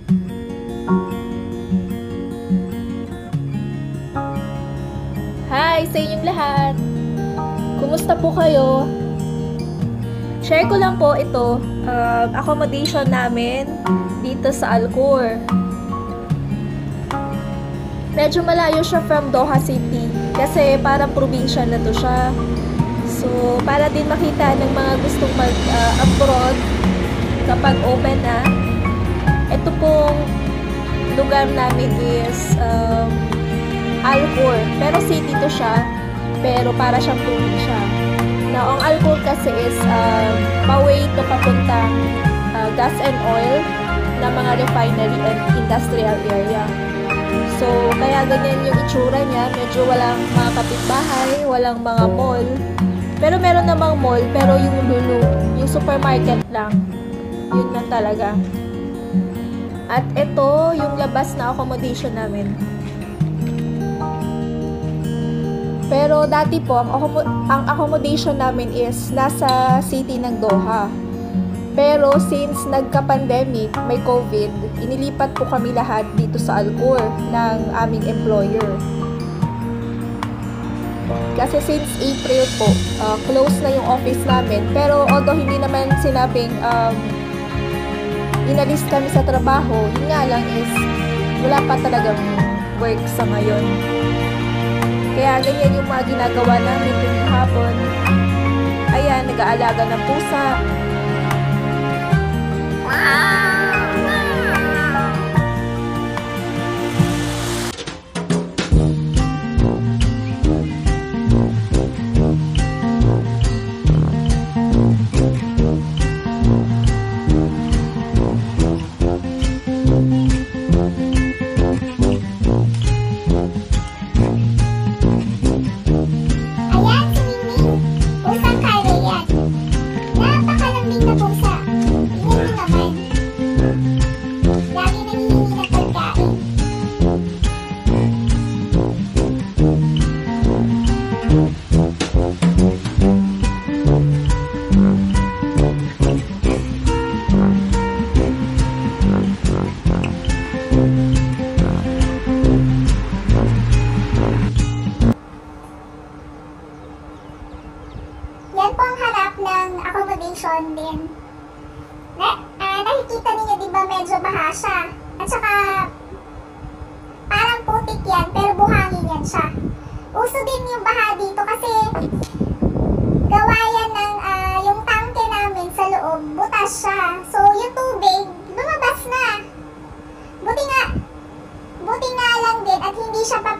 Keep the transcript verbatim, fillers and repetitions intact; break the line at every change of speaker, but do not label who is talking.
Hi sa inyong lahat! Kumusta po kayo? Share ko lang po ito, uh, accommodation namin dito sa Alcor. Medyo malayo siya from Doha City kasi parang probinsya na to siya. So, para din makita ng mga gustong mag-abroad uh, kapag open na. Ito pong lugar namin is um, Alcor, pero city to siya, pero para siyang probinsya. Now, ang Alcor kasi is um, pa-way to papuntang uh, gas and oil na mga refinery and industrial area. So, kaya ganyan yung itsura niya. Medyo walang mga kapitbahay, walang mga mall. Pero meron namang mall, pero yung lulu, yung supermarket lang. Yun lang talaga. At ito, yung labas na accommodation namin. Pero dati po, ang, ang accommodation namin is nasa city ng Doha. Pero since nagka-pandemic, may COVID, inilipat po kami lahat dito sa Alcor ng aming employer. Kasi since April po, uh, close na yung office namin. Pero although hindi naman sinabing um, inalis kami sa trabaho, yun nga lang is wala pa talagang work sa ngayon. Kaya ganyan yung mga ginagawa namin tuwing hapon. Ayan, nag-aalaga ng pusa.
Yan po ang harap ng accommodation din. Na, uh, nakikita ninyo diba medyo baha siya. At saka parang putik yan pero buhangin yan siya. Uso din yung baha dito kasi gawa yan ng uh, yung tangke namin sa loob, butas siya. So yung tubig lumabas na. Buti nga, buti nga lang din at hindi siya pa